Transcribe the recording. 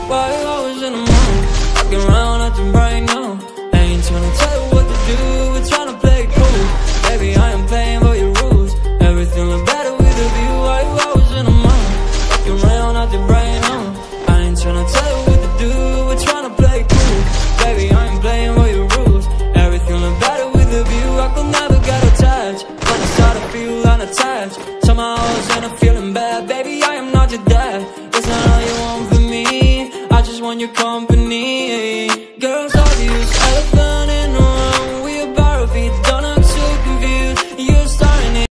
Why you always in the mood? Walking around acting right now. I ain't tryna tell you what to do, we're tryna play it cool. Baby, I am playing by your rules. Everything look better with a view. Why you always in the mood? Walking around acting right now. I ain't tryna tell you what to do, we're tryna play it cool. Baby, I am playing by your rules. Everything look better with a view. I could never get attached. When I start to feel unattached, somehow I was in a feeling bad. Baby, I am not your dad. It's not all you want from me, I just want your company.